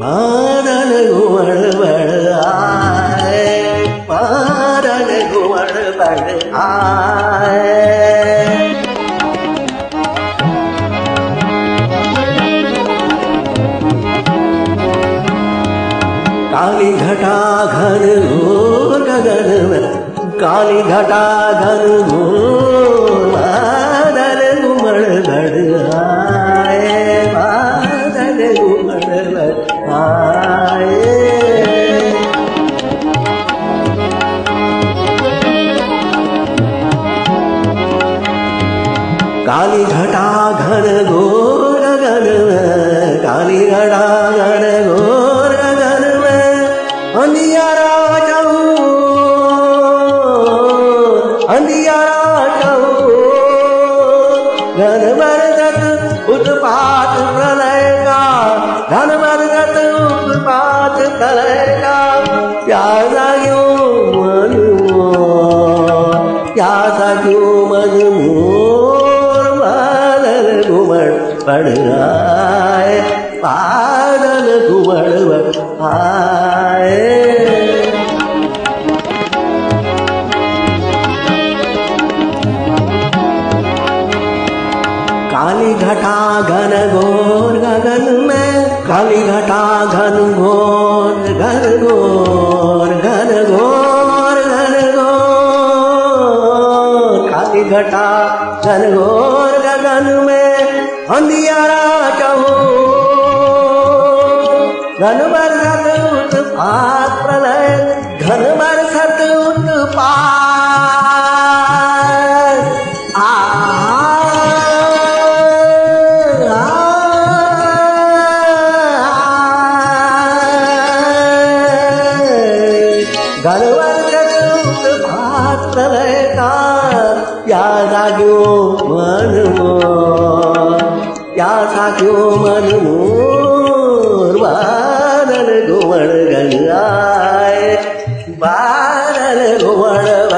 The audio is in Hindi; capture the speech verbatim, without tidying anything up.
बादल घुमड़ बड़ आए, बादल घुमड़ बड़ आए। काली घटा घन घोर गगन में, काली घटा घन घोर बादल घुमड़ बड़ आए, बादल घुमड़ बड़ आए। काली घटा घन घोर गगन में, काली घटा घन घोर गगन में, अंधियारा चहु अंधियारा चहु, घन बरगत उत्पात प्रलय का, घन बरगत उत्पात प्रलय का। प्यासा क्यों मन मोर, प्यासा क्यों मन मोर, बादल घुमड़ बड़ आए, बादल घुमड़ बड़ आए। काली घटा घन घोर गगन में, काली घटा घन घोर घन घोर घन घोर घन घोर, काली घटा घन घोर गगन में, अंधियारा चहु घन बरसत उत्पात प्रलय, घन बरसत उत्पात। घन बरसत उत्पात प्रलय का, प्यासा क्यों मन मोर, प्यासा क्यों मन मोर, बादल घुमड़ गन आए, बादल घुमड़